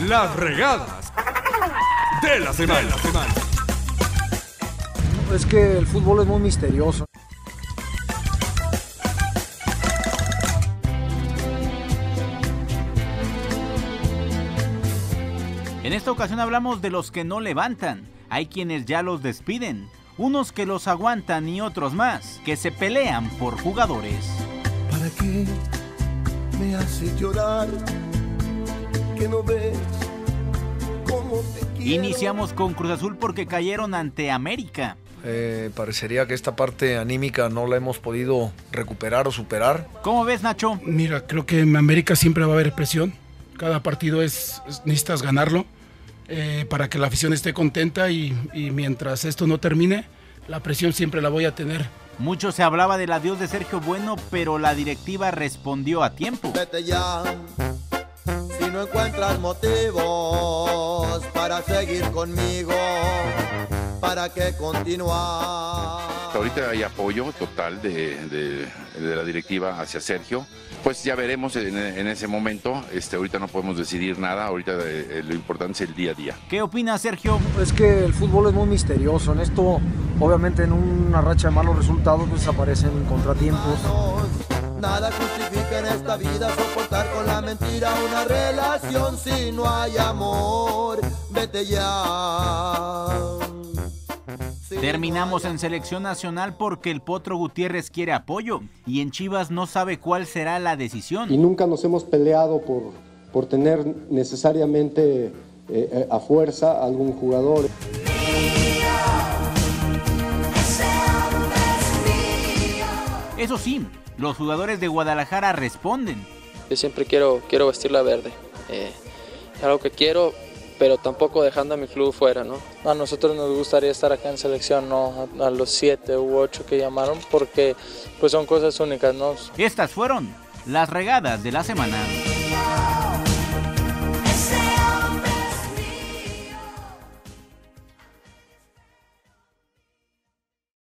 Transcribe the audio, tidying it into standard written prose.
Las regadas de la semana. Es que el fútbol es muy misterioso. En esta ocasión hablamos de los que no levantan. Hay quienes ya los despiden, unos que los aguantan y otros más que se pelean por jugadores. ¿Para qué me hace llorar? Que no ves cómo te quiero. Iniciamos con Cruz Azul porque cayeron ante América. Parecería que esta parte anímica no la hemos podido recuperar o superar. ¿Cómo ves, Nacho? Mira, creo que en América siempre va a haber presión. Cada partido necesitas ganarlo para que la afición esté contenta y mientras esto no termine, la presión siempre la voy a tener. Mucho se hablaba del adiós de Sergio Bueno, pero la directiva respondió a tiempo. Vete ya, si no encuentras motivos para seguir conmigo, ¿para qué continuar? Ahorita hay apoyo total de la directiva hacia Sergio. Pues ya veremos en ese momento. Ahorita no podemos decidir nada. Ahorita lo importante es el día a día. ¿Qué opina Sergio? Es que el fútbol es muy misterioso. En esto, obviamente, en una racha de malos resultados, pues aparecen contratiempos. Nada justifica en esta vida soportar con la mentira una relación si no hay amor. Vete ya. Terminamos en selección nacional porque el Potro Gutiérrez quiere apoyo y en Chivas no sabe cuál será la decisión. Y nunca nos hemos peleado por tener necesariamente a fuerza algún jugador. Eso sí, los jugadores de Guadalajara responden. Yo siempre quiero vestir la verde. Es algo que quiero, pero tampoco dejando a mi club fuera, ¿no? A nosotros nos gustaría estar acá en selección, no a los 7 u 8 que llamaron, porque pues son cosas únicas, ¿no? Estas fueron las regadas de la semana.